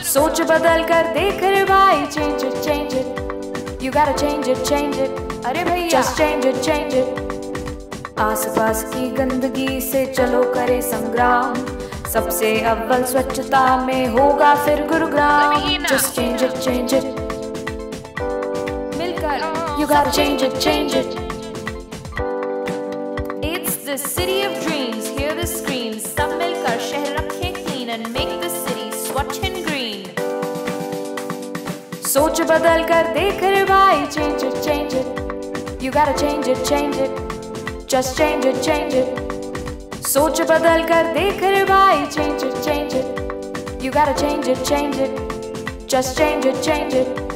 सोच बदल कर देख रे भाई, change it, change it. You gotta change it, change it. अरे भैया just change it, change it. आसपास की गंदगी से चलो करे संग्राम, सबसे अव्वल स्वच्छता में होगा फिर Gurugram. Just change it, change it. मिलकर you gotta change it, change it. It's the city of dreams, hear the screams. सब मिलकर शहर रखें clean and make the city स्वच्छ and green. सोच बदल कर देख रे भाई, change it, change it. You gotta change it, change it. Just change it, change it. सोच बदल कर देख रे भाई, change it, change it. You gotta change it, change it. Just change it, change it.